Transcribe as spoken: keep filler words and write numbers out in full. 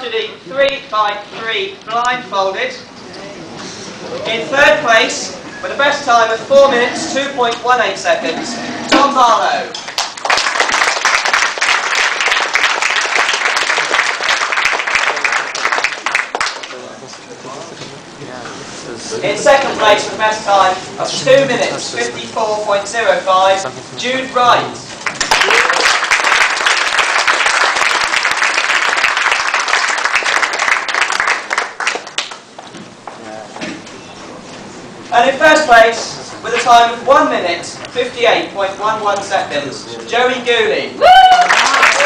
tragedy three by three Blindfolded. In third place, with the best time of four minutes, two point one eight seconds, Tom Barlow. In second place, with the best time of two minutes, fifty-four point zero five, Jude Wright. And in first place, with a time of one minute, fifty-eight point one one seconds, Joey Gooley.